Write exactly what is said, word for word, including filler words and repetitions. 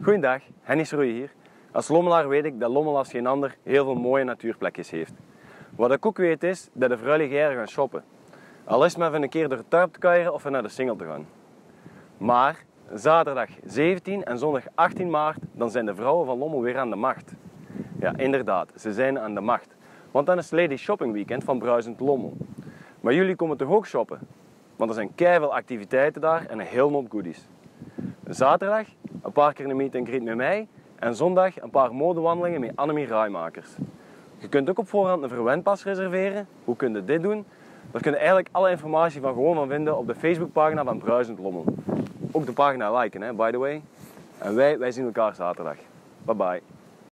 Goedendag, Henny Roeij hier. Als Lommelaar weet ik dat Lommel als geen ander heel veel mooie natuurplekjes heeft. Wat ik ook weet is dat de vrouwen hier gaan shoppen. Al is het maar even een keer door het dorp te kuieren of naar de Singel te gaan. Maar zaterdag zeventien en zondag achttien maart dan zijn de vrouwen van Lommel weer aan de macht. Ja, inderdaad, ze zijn aan de macht. Want dan is het Lady Shopping Weekend van Bruisend Lommel. Maar jullie komen toch ook shoppen? Want er zijn keiveel activiteiten daar en een hele hoop goodies. Zaterdag een paar keer een meet and greet met mij en zondag een paar modewandelingen met Annemie Rijmakers. Je kunt ook op voorhand een verwendpas reserveren. Hoe kun je dit doen? Daar kun je eigenlijk alle informatie van gewoon van vinden op de Facebookpagina van Bruisend Lommel. Ook de pagina liken, hè, by the way. En wij, wij zien elkaar zaterdag. Bye bye.